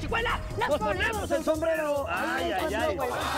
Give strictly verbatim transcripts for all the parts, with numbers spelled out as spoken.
Chicuela, nos ponemos el sombrero. Ay, ay, ay.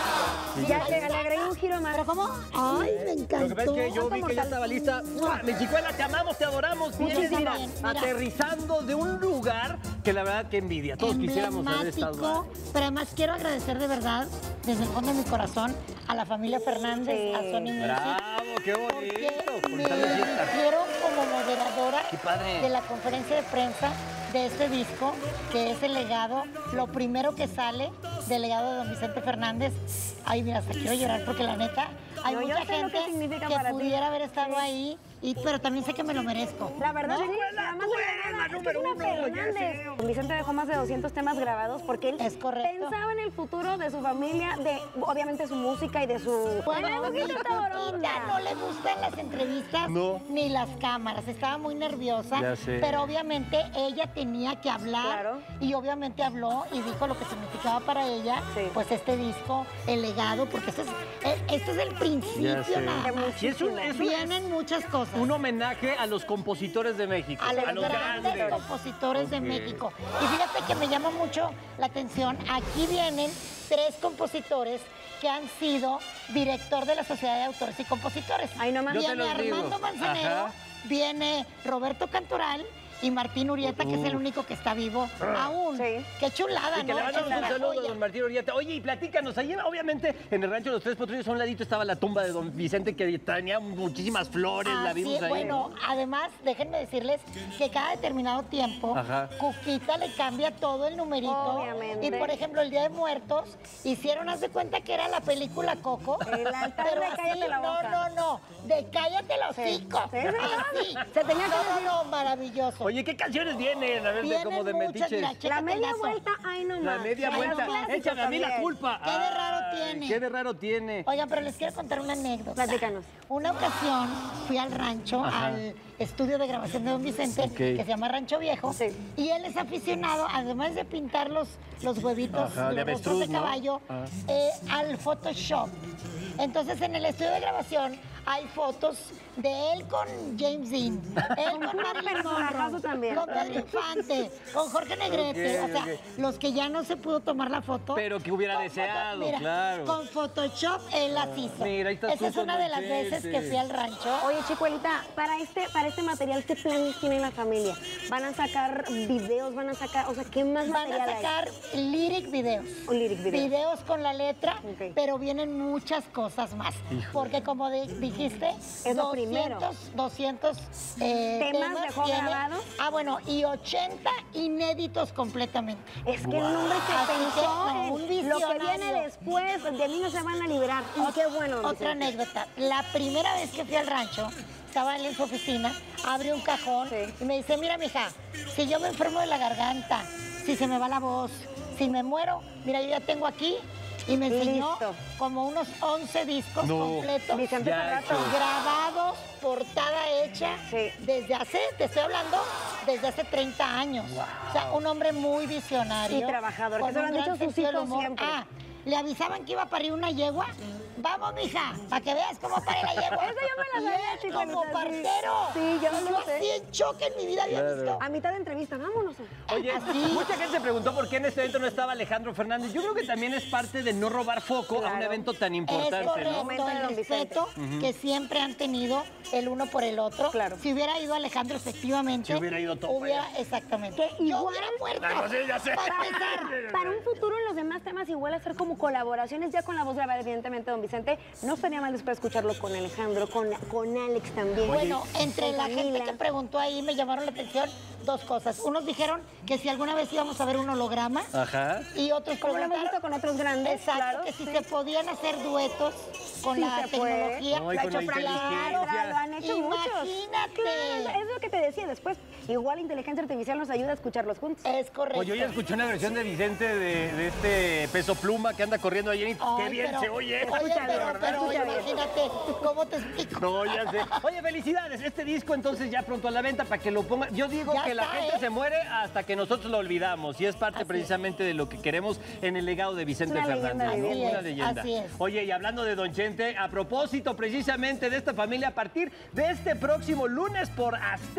Ya le, le agregué un giro más. ¿Pero cómo? Ay, me encantó. Lo que pasa es que yo vi que ya estaba lista. Mi Chicuela, te amamos, te adoramos. Vienes, mira, aterrizando de un lugar que la verdad que envidia. Todos quisiéramos haber estado. Pero además quiero agradecer de verdad, desde el fondo de mi corazón, a la familia Fernández, Sí. a Sony Music. Bravo, qué bonito. Porque Por me estar de fiesta. eligieron como moderadora Qué padre. de la conferencia de prensa de este disco, que es el legado, lo primero que sale del legado de don Vicente Fernández. Ay, mira, hasta quiero llorar porque la neta, hay No, yo mucha sé lo que gente significa que para ti. pudiera haber estado ahí, y, pero también sé que me lo merezco. La verdad, ¿no? sí, además de la nada, es que es una Fernández. Vicente dejó más de doscientos temas grabados porque él Es correcto. pensaba en el futuro de su familia, de obviamente su música y de su... Bueno, Ay, a mi poquito hijita taboronda. no le gustan las entrevistas No. ni las cámaras. Estaba muy nerviosa, Ya sé. pero obviamente ella tenía que hablar. Claro. Y obviamente habló y dijo lo que significaba para ella, Sí. pues este disco, el legado, porque este es, eh, este es el principio Ya sé. nada De más. Y es un, es un- Vienen muchas cosas. un homenaje a los compositores de México. a los, grandes, compositores de Ok. México. Y fíjate que me llama mucho la atención, aquí vienen tres compositores que han sido director de la Sociedad de Autores y Compositores. Ay, no más. Yo te Viene los digo. Armando Manzanero, Ajá. viene Roberto Cantoral y Martín Urieta, que es el único que está vivo aún. Sí. Qué chulada, Y que ¿no? le mandamos Es un una saludo a joya. don Martín Urieta. Oye, y platícanos, ayer obviamente en el rancho de los Tres Potrillos a un ladito estaba la tumba de don Vicente que tenía muchísimas flores, la Así vimos es, ahí. bueno, además, déjenme decirles que cada determinado tiempo, Ajá. Cuquita le cambia todo el numerito. Obviamente. Y por ejemplo, el Día de Muertos, hicieron, haz de cuenta que era la película Coco. El altar pero de así, Cállate la boca. No, no, no, de cállate los Sí. hocico. Sí, sí, Así. Se tenía que No, decir. no, maravilloso. Oye, ¿qué canciones vienen? A ver, de, Vienen como de muchas, metiches. mira, La chécate el media dazo. vuelta, ay no La más. media Hay vuelta. unos clásicos Échame a mí la también. culpa. Qué de raro Ay, tiene. Qué de raro tiene. Oigan, pero les quiero contar una anécdota. Platícanos. Una ocasión fui al rancho, Ajá. al estudio de grabación de don Vicente, Ok. que se llama Rancho Viejo. Sí. Y él es aficionado, además de pintar los, los huevitos, Ajá, de los rostros de avestruz, ¿no? caballo, Ah. eh, al Photoshop. Entonces, en el estudio de grabación hay fotos de él con James Dean, él con puro Marilyn personajazo Monroe, también. con Pedro Infante, con Jorge Negrete. Ok, o sea, ok. los que ya no se pudo tomar la foto. Pero que hubiera con deseado, mira, claro. Con Photoshop él las hizo. Mira, ahí estás Esa tú es con una de las Machete. veces que fui al rancho. Oye, Chicuelita, para este, para este material, ¿qué planes tiene la familia? ¿Van a sacar videos? ¿Van a sacar, o sea, qué más Van a material hay? sacar lyric videos. O lyric videos. Videos con la letra, Ok. pero vienen muchas cosas más. Porque como de- dijiste, Es lo primero. doscientos eh, ¿Temas dejó tiene. grabados? Ah, bueno, y ochenta inéditos completamente. Es que un hombre que Así que, pensó no, en un lo que visionario. viene después, de mí no se van a liberar. Y qué bueno. don Otra Vicente. anécdota. La primera vez que fui al rancho, estaba él en su oficina, abrió un cajón Sí. y me dice, mira, mija, si yo me enfermo de la garganta, si se me va la voz, si me muero, mira, yo ya tengo aquí. Y me enseñó Listo. como unos once discos No. completos, Vicente Ya Ferrato. hecho. grabados, portada hecha, Sí. desde hace, te estoy hablando, desde hace treinta años. O sea, un hombre muy visionario. Y trabajador, que con eso lo un han gran dicho sus sentido del hijos humor. siempre. Ah, le avisaban que iba a parir una yegua. Vamos, mija, para que veas cómo pare la yegua. Esa yo me la Y sabía, él Chicuelita, como sí. partero. Sí, yo Y lo así sé. en choque en mi vida había Claro. visto. A mitad de entrevista, vámonos. Oye, Así. mucha gente se preguntó por qué en este evento no estaba Alejandro Fernández. Yo creo que también es parte de no robar foco a un Claro. evento tan Es importante, correcto, ¿no? Momento de el don Vicente. respeto que siempre han tenido el uno por el otro. Claro. Si hubiera ido Alejandro, efectivamente. Si hubiera ido todo hubiera- para allá. Exactamente. Yo igual- hubiera muerto. Ah, no sé, ya sé. Para empezar. Para un futuro en los demás temas, igual hacer como colaboraciones ya con la voz grabada, evidentemente, don Vicente. No estaría mal después escucharlo con Alejandro, con, con Alex también. Bueno, entre con la gente Camila. que preguntó ahí me llamaron la atención dos cosas. Unos dijeron que si alguna vez íbamos a ver un holograma Ajá. y otros Como lo hemos preguntaron visto con otros grandes, exacto, claro. que si sí. se podían hacer duetos con Sí la se puede. tecnología. No, y Lo ha con hecho la Frank inteligencia. Sinatra, lo han hecho muchos. Imagínate. Claro, es lo que te decía después. Igual la inteligencia artificial nos ayuda a escucharlos juntos. Es correcto. Oye, yo ya escuché una versión de Vicente de, de este Peso Pluma que anda corriendo ahí. en- Ay, ¡Qué bien pero- se oye! Oye, Escúchalo, pero, ¿verdad? pero Escucha bien. imagínate, ¿cómo te explico? No, ya sé. Oye, felicidades. Este disco entonces ya pronto a la venta para que lo pongan. Yo digo Ya que la está, gente ¿eh? se muere hasta que nosotros lo olvidamos. Y es parte Así precisamente de lo que queremos en el legado de Vicente Una leyenda Fernández. ¿no? viviente. Una Así es, leyenda. así es. Oye, y hablando de Don Chente, a propósito precisamente de esta familia, a partir de este próximo lunes por Azteca.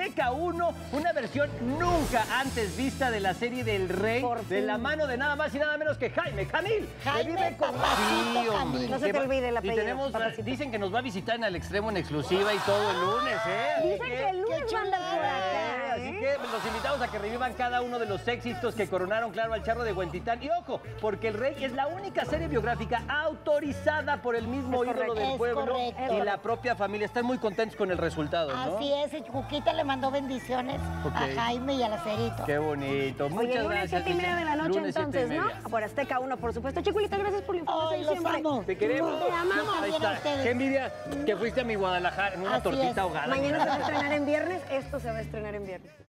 Azteca uno, una versión nunca antes vista de la serie del Rey, Por de fin. la mano de nada más y nada menos que Jaime Camil. Jaime que vive con... Papacito Sí, hombre. Camil. No se te Que va- olvide el apellido, Y tenemos, Papacito. dicen que nos va a visitar en el extremo en exclusiva y todo el lunes, ¿eh? Así Dicen que el lunes qué van a estar por chulada. acá, Así ¿eh? que los invitamos a que revivan cada uno de los éxitos que coronaron, claro, al Charro de Huentitán. Y ojo, porque El Rey es la única serie biográfica autorizada por el mismo Es ídolo correcto. del Es pueblo correcto. y la propia familia. Están muy contentos con el resultado, ¿no? Así es, y Cuquita le mandó bendiciones Ok. a Jaime y al Acerito. Qué bonito. Muchas Oye, lunes gracias. siete y media de la noche Lunes, siete y entonces, ¿no? media. Por Azteca uno, por supuesto. Chicuelita, gracias por la información Ay, los siempre. amo. Te queremos. Te amamos. Ahí También a está. ustedes. Qué envidia que fuiste a mi Guadalajara en una Así tortita es. ahogada. Mañana se va a estrenar en viernes, esto se va a estrenar en viernes.